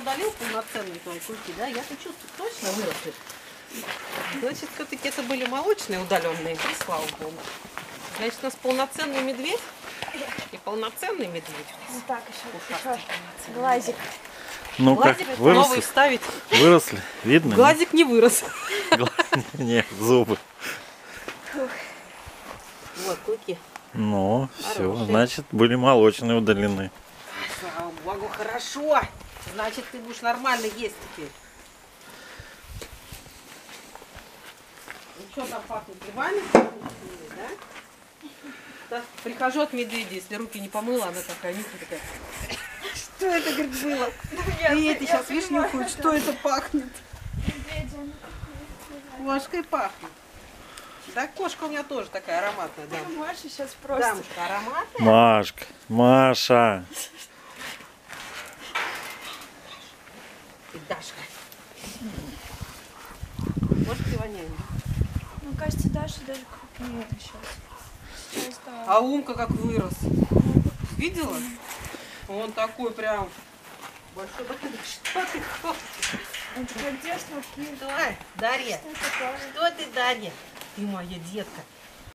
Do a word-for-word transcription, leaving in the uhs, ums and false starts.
удалил полноценные твои кульки, да? Я-то чувствую, точно выросли. Значит, все-таки это были молочные удаленные, и слава богу. Значит, у нас полноценный медведь и полноценный медведь. Вот так еще, еще глазик. Ну как, Глазик выросли? новый вставить. Выросли? Видно? Глазик не вырос. Нет, зубы. Вот, клыки. Ну, все, Хорошие. значит, были молочные удалены. Слава богу, хорошо. Значит, ты будешь нормально есть теперь. Ну что там пахнет? Ливами? Да? Да. Прихожу от медведя, если руки не помыла, она такая, нюхает, такая. Что это, говорит, было? И эти сейчас, видишь, нюхают, что это пахнет? Кошкой пахнет. Да, кошка у меня тоже такая ароматная, да. Маша сейчас просто. Дамушка ароматная. Машка, Маша. И Дашка. Кошки воняют. Мне кажется, Даша даже крупнее сейчас. Сейчас, да. А Умка как вырос. Видела? Он такой прям большой. Что ты хочешь? Он такой детство, Давай, Дарья. что такое? Что ты, Дарья? Ты моя детка.